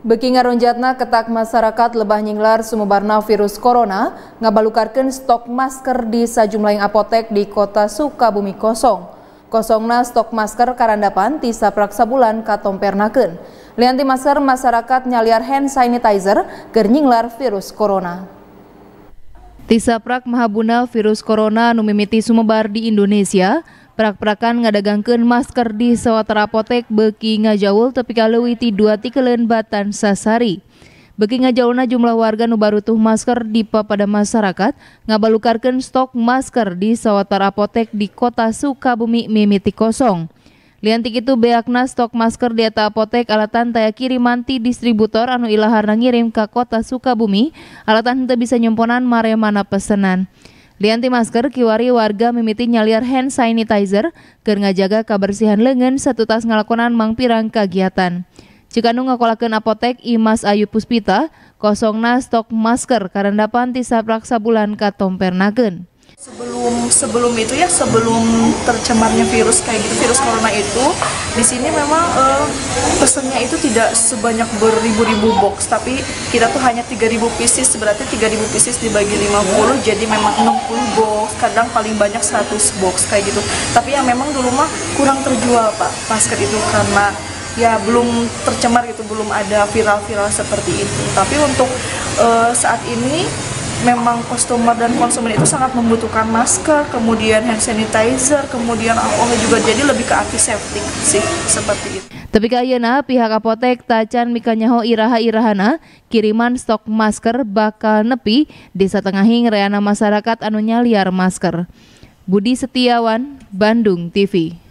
Beki ngaronjatna ketak masyarakat lebah nyinglar sumebarna virus corona ngabalukarkeun stok masker di sajumlah apotek di kota Sukabumi kosong. Kosongna stok masker karandapan ti saprak sabulan katompernakeun. Lianti masker masyarakat nyaliar hand sanitizer keur nyinglar virus corona. Tisaprak mahabuna virus corona nu mimiti sumebar di Indonesia, prak-prakan ngadagangkeun masker di sawatara apotek beuki ngajaul tepi ka leuwih ti 2 tikeuleun Batan Sasari. Beuki ngajaulna jumlah warga nu barutuh masker di papada masyarakat ngabalukarkeun stok masker di sawatara apotek di kota Sukabumi mimiti kosong. Lianti kitu beakna stok masker di eta apotek alatan taya kiriman ti distributor anu ilaharna ngirim ka kota Sukabumi, alatan henteu bisa nyemponan maremana pesenan. Lianti masker kiwari warga mimiti nyaliar hand sanitizer keur ngajaga kabersihan leungeun satutas ngalakonan mangpirang kagiatan. Cikanu ngakolakeun apotek Imas Ayu Puspita, kosongna stok masker karandapan ti saprak sabulan katompernakeun. Sebelum itu ya, sebelum tercemarnya virus kayak gitu, virus corona itu, di sini memang pesannya itu tidak sebanyak beribu-ribu box, tapi kita tuh hanya 3.000 pieces, berarti 3.000 pieces dibagi 50, jadi memang 60 box, kadang paling banyak 100 box kayak gitu. Tapi ya memang dulu mah kurang terjual Pak, masker itu karena ya belum tercemar gitu, belum ada viral-viral seperti itu. Tapi untuk saat ini memang customer dan konsumen itu sangat membutuhkan masker, kemudian hand sanitizer, kemudian alkohol juga, jadi lebih ke antiseptik sih seperti itu. Tapi ka ayeuna pihak apotek tacan mika nyaho iraha-irahana kiriman stok masker bakal nepi di satengahing reana masyarakat anu nyaliar masker. Budi Setiawan, Bandung TV.